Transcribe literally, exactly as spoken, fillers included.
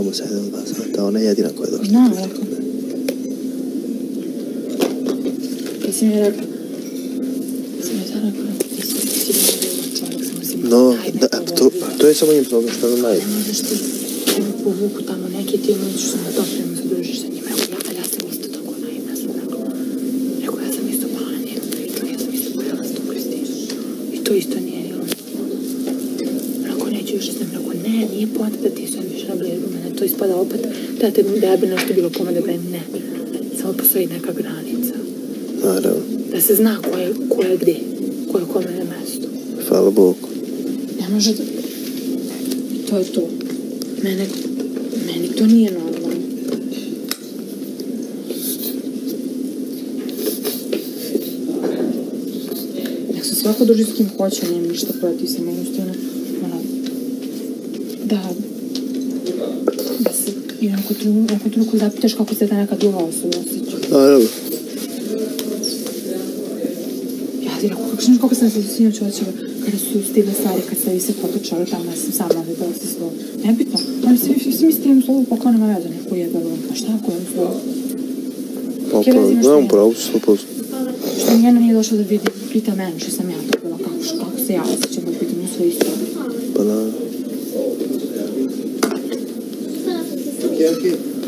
tamo sedam dva sata, ona je jedina koja je došla. Znam, rekao. Ti si mi rekao. Si mi sad rekao, ti si si mi čovjek, samo si mi No, da, to, to je samo njim problem, što nam najde. Ne možeš ti povuku tamo neki, ti nećeš se na to prema se družiš sa njima. Evo, ja, ja sam isto tako naivna sam rekao. Rekao, ja sam isto pala na njenu priču, ja sam isto pojela s tom Kristinom. I to isto nije, jel? Rekao, neću još sam rekao, ne, nije poanta da ti sad više rabljaju mene, to ispada opet da, te, da ja bi nešto bilo kome da gledam, ne. Samo postoji neka granica. Naravno. Da se zna ko je, ko je gdje, ko je kome na mestu. Hvala Bogu. Ne može da... To je to. Mene, meni to nije normalno. Nek se svako druži s kim hoće, nemam ništa protiv, sam jednostavno, ono, da, da se i onako truku zapitaš kako se ta neka druga osoba osjeća. Naravno. Ja ti rekao, kako, kako sam se sinoć očela, kada su stigle stvari, kad ste vi se potočali tamo, ja sam sama videla se slovo. Nebitno, ali svi, svi misli imam slovo, pa kao nema veze, neko jebalo. A šta ako imam slovo? Pa, nemam pravo, sto posto. Što njena nije došla da vidi, pita mene što sam ja dobila, kako, kako se ja osjećam, da pitam u svoju istoriju. Pa naravno. Okay, okay.